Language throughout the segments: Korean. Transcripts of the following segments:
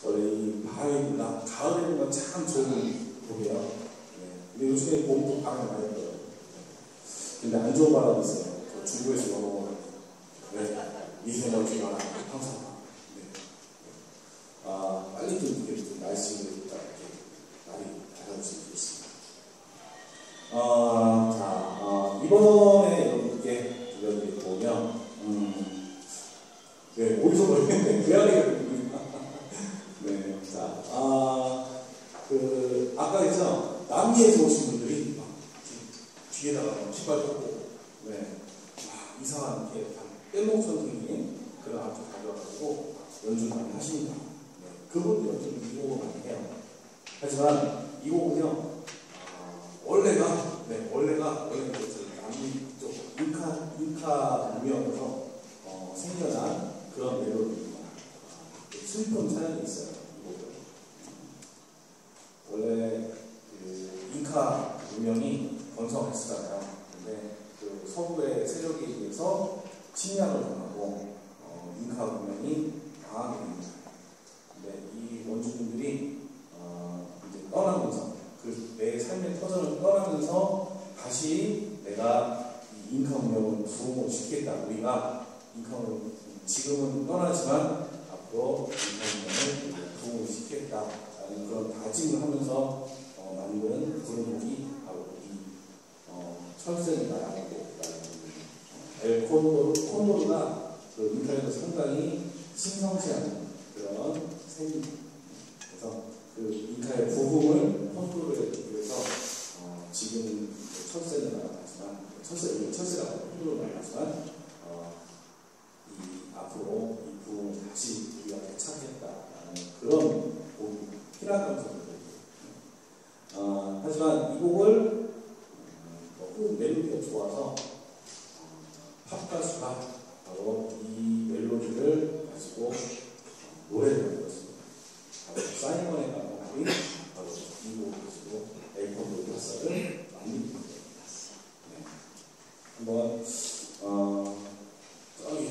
원래 이 바람이나 가을에 보면 참 좋은 곡이에요. 네. 근데 요즘에 봄도 바람이 많이 불어요. 근데 안 좋은 바람이 있어요. 저 중부에서 넘어오는 미세먼지가 항상. 네. 빨리 좀 이렇게 좀 날씨를 이렇게 날이 밝아질 수 있겠습니다. 이번에 여러분께 들려드릴 곡은 네, 어디서 모르겠는데 고양이가 들립니다. 네, 자, 아까 했죠? 남미에서 오신 분들이 막 뒤에다가 신발 꽂고, 네, 이상한 이렇게 뗏목 선생님 그런 악기 가져와가지고 연주 많이 하십니다. 네, 그분들 연주는 이 곡을 많이 해요. 하지만 이 곡은요, 원래가 남미 쪽 잉카 문명에서 생겨난 그런 멜로디입니다. 슬픈 사연이 있어요. 이 곡은. 원래 잉카 문명이 번성했었잖아요. 근데 그 서부의 세력에 의해서 침략을 당하고 잉카 문명이 강하게 됩니다. 근데 이 원주민들이 이제 떠나면서 내 삶의 터전을 떠나면서 다시 내가 이 잉카 문명을 부흥을 시키겠다. 우리가 잉카 문명 지금은 떠나지만 앞으로 잉카 문명을 부흥을 시키겠다라는 그런 다짐을 하면서 만든 그런 곡이 바로 이 철새나라는 곡이라는 엘 콘도르가 그 잉카에서 상당히 신성치 않은 그런 셈입니다. 그래서 그 잉카의 부흥을 콘도르에 비해서 지금 철새는 나가지만 철새라고 콘도르 나가지만 앞으로 이 부흥을 다시 우리가 되찾겠다라는 그런 희락감 소리를 하지만 이 곡을 너무 멜로디가 좋아서 팝 가수가 바로 이 멜로디를 가지고 노래를 만들었습니다. 바로 사이먼의 가곡이 바로 이 곡을 가지고 엘콘도 가사를 만듭니다. 네. 한번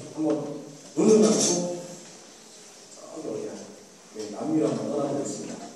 눈을 감고 저기 어디야? 남미로 한번 떠나보겠습니다.